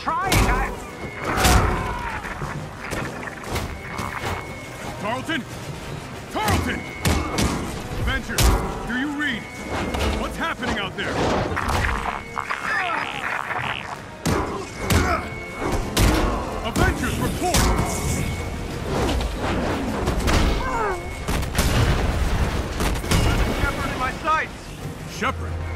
trying. Tarleton? Tarleton! Avengers, do you read? What's happening out there? Avengers, report! Shepard in my sights! Shepard?